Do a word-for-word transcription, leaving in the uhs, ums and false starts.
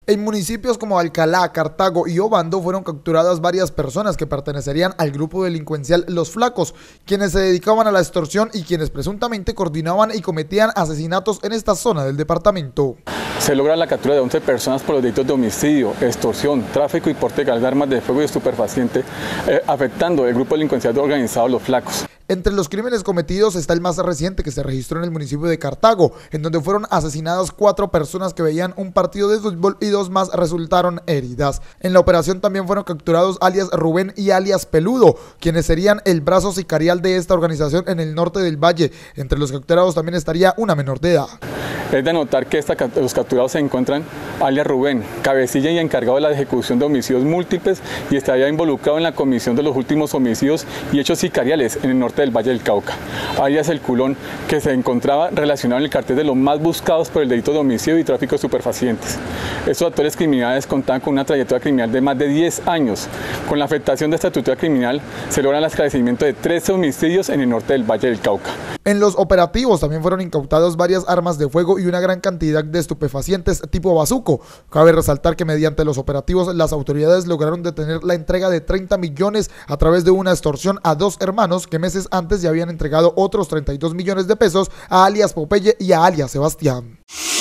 En municipios como Alcalá, Cartago y Obando fueron capturadas varias personas que pertenecerían al grupo delincuencial Los Flacos, quienes se dedicaban a la extorsión y quienes presuntamente coordinaban y cometían asesinatos en esta zona del departamento. Se logra la captura de once personas por los delitos de homicidio, extorsión, tráfico y porte de armas de fuego y estupefaciente, eh, afectando el grupo delincuencial organizado Los Flacos. Entre los crímenes cometidos está el más reciente que se registró en el municipio de Cartago, en donde fueron asesinadas cuatro personas que veían un partido de fútbol y dos más resultaron heridas. En la operación también fueron capturados alias Rubén y alias Peludo, quienes serían el brazo sicarial de esta organización en el norte del valle. Entre los capturados también estaría una menor de edad. Es de notar que esta, los capturados se encuentran alias Rubén, cabecilla y encargado de la ejecución de homicidios múltiples y estaría involucrado en la comisión de los últimos homicidios y hechos sicariales en el norte del Valle del Cauca. Alias El Culón, que se encontraba relacionado en el cartel de los más buscados por el delito de homicidio y tráfico de estupefacientes. Estos actores criminales contaban con una trayectoria criminal de más de diez años. Con la afectación de esta estructura criminal se logra el esclarecimiento de trece homicidios en el norte del Valle del Cauca. En los operativos también fueron incautadas varias armas de fuego y una gran cantidad de estupefacientes tipo bazuco. Cabe resaltar que mediante los operativos las autoridades lograron detener la entrega de treinta millones a través de una extorsión a dos hermanos que meses antes ya habían entregado otros treinta y dos millones de pesos a alias Popeye y a alias Sebastián.